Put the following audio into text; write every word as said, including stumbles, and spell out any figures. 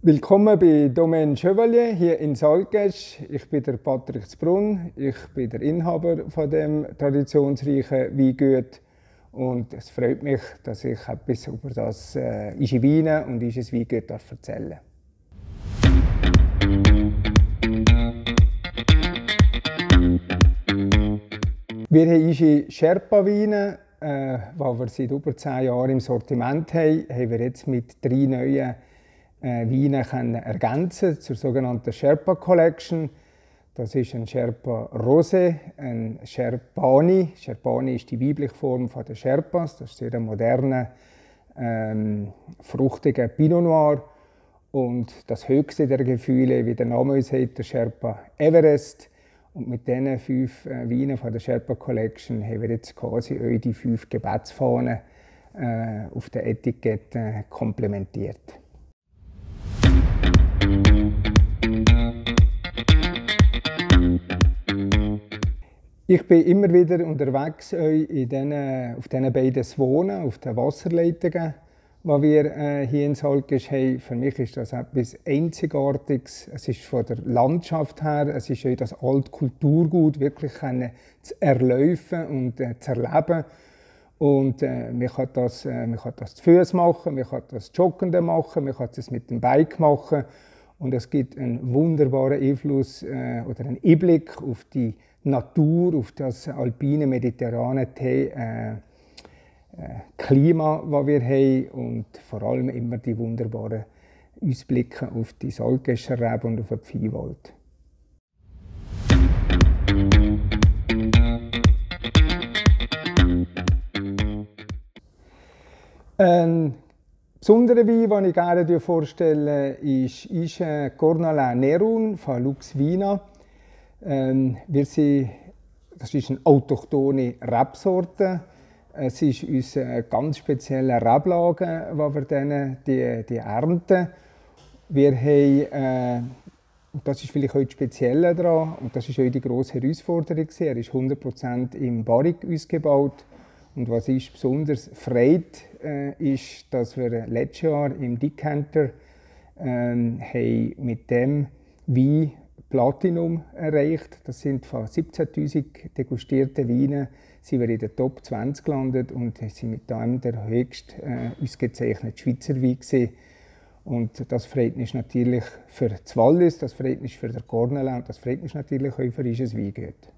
Willkommen bei Domaine Chevalier hier in Salzgitter. Ich bin der Patrick Zbrunn, ich bin der Inhaber von dem traditionsreichen Weingut und es freut mich, dass ich etwas über das äh, Ischi Weine und Ischis Weingut erzählen darf. Wir haben Ischi Sherpa Weine, äh, die wir seit über zehn Jahren im Sortiment haben, haben wir jetzt mit drei neuen äh, Weine können ergänzen zur sogenannten Sherpa Collection. Das ist ein Sherpa Rosé, ein Sherpani. Sherpani ist die weibliche Form der Sherpas. Das ist ein moderner, ähm, fruchtiger Pinot Noir. Und das höchste der Gefühle, wie der Name sagt, der Sherpa Everest. Und mit diesen fünf äh, Weinen von der Sherpa Collection haben wir jetzt quasi euch die fünf Gebetsfahnen äh, auf der Etikette komplementiert. Ich bin immer wieder unterwegs in den, auf diesen beiden Swonen, auf den Wasserleitungen, die wir äh, hier in Salzgitter haben. Für mich ist das etwas Einzigartiges. Es ist von der Landschaft her, es ist auch das alte Kulturgut wirklich zu erlaufen und äh, zu erleben. Und äh, man kann das, äh, man kann das zu Füßen machen, man kann das Joggende machen, man kann es mit dem Bike machen. Und es gibt einen wunderbaren Einfluss äh, oder einen Einblick auf die Natur, auf das alpine, mediterrane Tee, äh, äh, Klima, das wir haben. Und vor allem immer die wunderbaren Ausblicke auf die Salzgischer Rebe und auf den Viehwald. Ein besonderer Wein, den ich gerne vorstelle, ist Ische Cornalin Nerun von Lux Vina. Ähm, wir sind, das ist eine autochthone Rebsorte. Es ist unsere ganz spezielle Reblage, die wir dann die, die ernten. Wir haben, äh, das ist vielleicht auch das Spezielle daran, und das ist auch die grosse Herausforderung. Er ist hundert Prozent im Barrique ausgebaut. Und was uns besonders freut, äh, ist, dass wir letztes Jahr im Decanter ähm, haben mit dem Wein Platinum erreicht. Das sind von siebzehntausend degustierten Weinen sind wir in der Top zwanzig gelandet und sind mit dem der höchst äh, ausgezeichnete Schweizer Wein gewesen. Und das freut uns natürlich für das Wallis, das freut uns für den Cornalin und das freut uns natürlich auch für unser Weingut.